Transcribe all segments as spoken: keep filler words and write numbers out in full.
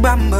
Bamba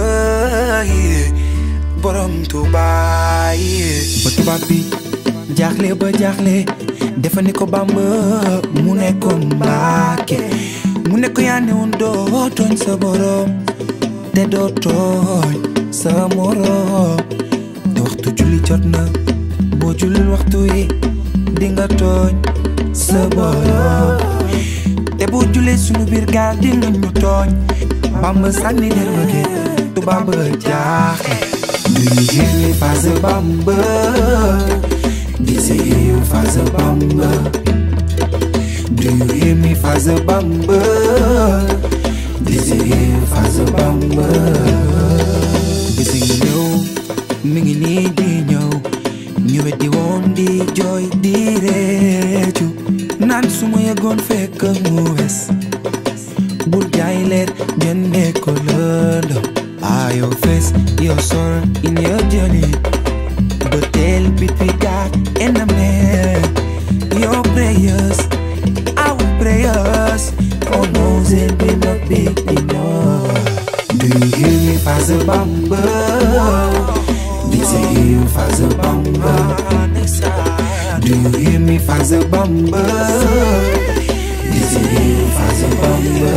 borom Tuuba ba tubaab bi jaaxle ba jaaxle defa ni ko Bamba mu ne ko Mbàkke mu ne ko yaa ne woon doo tooñ sa borom te doo tooñ sa morom te waxtu julli jot na boo jullil waxtu yi di nga tooñ sa borom te boo jullee sunu biir gaal di nga ñu tooñ Bamba sànni der ba ge tubaab ba jaaxle. Do you hear me, Father Bamba? This is you, Father Bamba. Do you hear me, Father Bamba? This is you, Father Bamba. This is you, mi ngi nii di ñëw ñu weddi woon di jooy di réccu naan su ma yeggoon fekk mu wes bul jaay leer jëndee ko lëndëm. Ah, your face, your sorrow in your journey. But tell between God and the man. Your prayers, our prayers. Oh no, they will not be enough. Do you hear me, Father Bamba? This is you, Father Bamba. Do you hear me, Father Bamba? This is you, Father Bamba.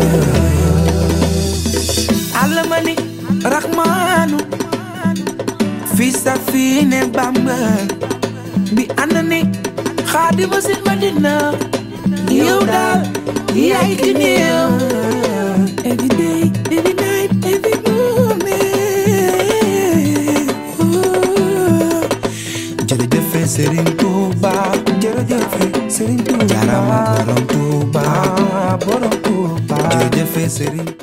Alamani Rahmanu fi safine Bamba bi anani Xaadimu Sin Madina yow daal yaay ki ñëw every day every night every moment. Jërëjëf Serigne Touba jërëjëf Serigne Touba jaarama borom Touba borom Touba jërëjëf Serigne